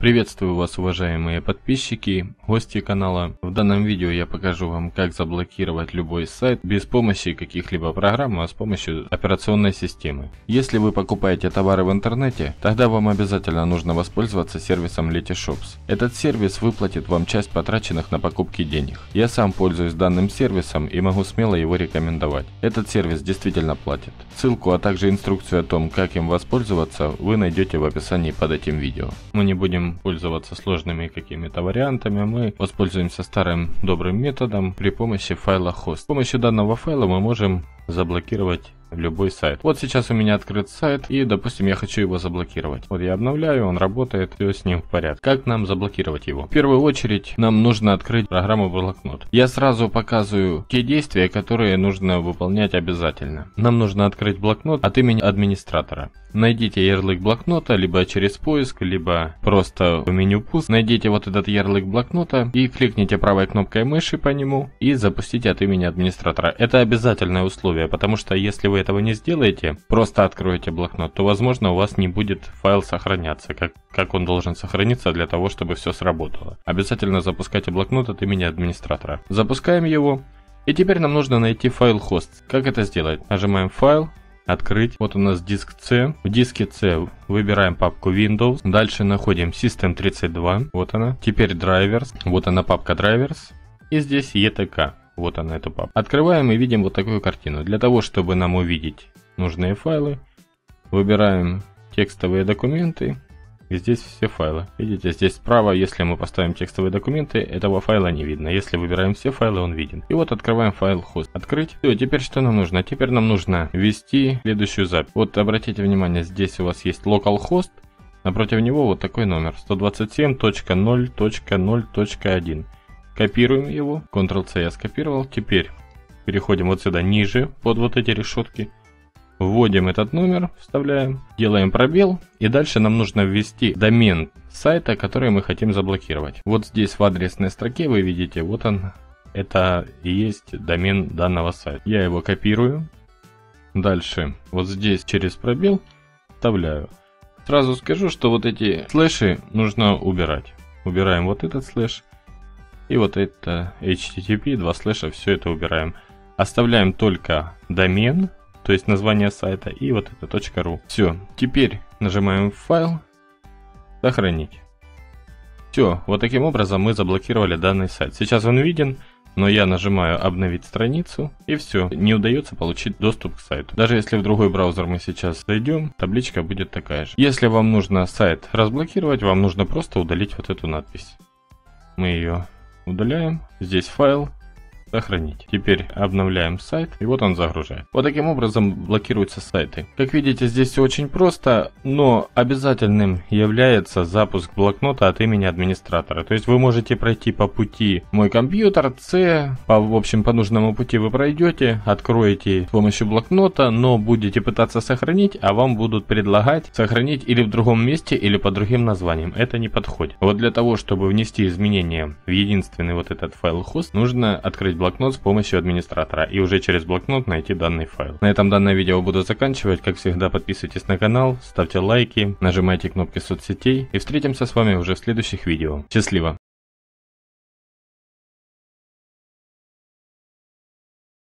Приветствую вас, уважаемые подписчики, гости канала. В данном видео я покажу вам, как заблокировать любой сайт без помощи каких-либо программ, а с помощью операционной системы. Если вы покупаете товары в интернете, тогда вам обязательно нужно воспользоваться сервисом Letyshops. Этот сервис выплатит вам часть потраченных на покупки денег. Я сам пользуюсь данным сервисом и могу смело его рекомендовать. Этот сервис действительно платит. Ссылку, а также инструкцию о том, как им воспользоваться, вы найдете в описании под этим видео. Мы не будем пользоваться сложными какими-то вариантами, мы воспользуемся старым добрым методом при помощи файла host. С помощью данного файла мы можем заблокировать любой сайт. Вот сейчас у меня открыт сайт, и допустим я хочу его заблокировать. Вот я обновляю, он работает, все с ним в порядке. Как нам заблокировать его? В первую очередь нам нужно открыть программу блокнот. Я сразу показываю те действия, которые нужно выполнять обязательно. Нам нужно открыть блокнот от имени администратора. Найдите ярлык блокнота, либо через поиск, либо просто в меню пуск. Найдите вот этот ярлык блокнота и кликните правой кнопкой мыши по нему и запустите от имени администратора. Это обязательное условие, потому что если вы этого не сделаете, просто откроете блокнот, то возможно у вас не будет файл сохраняться, как он должен сохраниться для того, чтобы все сработало. Обязательно запускайте блокнот от имени администратора. Запускаем его, и теперь нам нужно найти файл host. Как это сделать? Нажимаем файл, открыть. Вот у нас диск C. В диске C выбираем папку Windows. Дальше находим System32. Вот она. Теперь Drivers. Вот она папка Drivers. И здесь ETK. Вот она, эта папка. Открываем и видим вот такую картину. Для того, чтобы нам увидеть нужные файлы, выбираем текстовые документы. И здесь все файлы. Видите, здесь справа, если мы поставим текстовые документы, этого файла не видно. Если выбираем все файлы, он виден. И вот открываем файл host. Открыть. Все, теперь что нам нужно? Теперь нам нужно ввести следующую запись. Вот обратите внимание, здесь у вас есть localhost. Напротив него вот такой номер. 127.0.0.1. Копируем его. Ctrl-C я скопировал. Теперь переходим вот сюда ниже, под вот эти решетки. Вводим этот номер, вставляем, делаем пробел. И дальше нам нужно ввести домен сайта, который мы хотим заблокировать. Вот здесь в адресной строке вы видите, вот он. Это и есть домен данного сайта. Я его копирую. Дальше вот здесь через пробел вставляю. Сразу скажу, что вот эти слэши нужно убирать. Убираем вот этот слэш. И вот это HTTP, два слэша, все это убираем. Оставляем только домен, то есть название сайта, и вот это .ru. Все, теперь нажимаем файл, сохранить. Все, вот таким образом мы заблокировали данный сайт. Сейчас он виден, но я нажимаю обновить страницу, и все, не удается получить доступ к сайту. Даже если в другой браузер мы сейчас зайдем, табличка будет такая же. Если вам нужно сайт разблокировать, вам нужно просто удалить вот эту надпись. Мы ее удаляем, здесь файл, сохранить. Теперь обновляем сайт, и вот он загружает. Вот таким образом блокируются сайты. Как видите, здесь все очень просто, но обязательным является запуск блокнота от имени администратора. То есть вы можете пройти по пути «Мой компьютер», C, в общем, по нужному пути вы пройдете, откроете с помощью блокнота, но будете пытаться сохранить, а вам будут предлагать сохранить или в другом месте, или под другим названием. Это не подходит. Вот для того, чтобы внести изменения в единственный вот этот файл host, нужно открыть блокнот с помощью администратора и уже через блокнот найти данный файл. На этом данное видео буду заканчивать. Как всегда, подписывайтесь на канал, ставьте лайки, нажимайте кнопки соцсетей и встретимся с вами уже в следующих видео. Счастливо!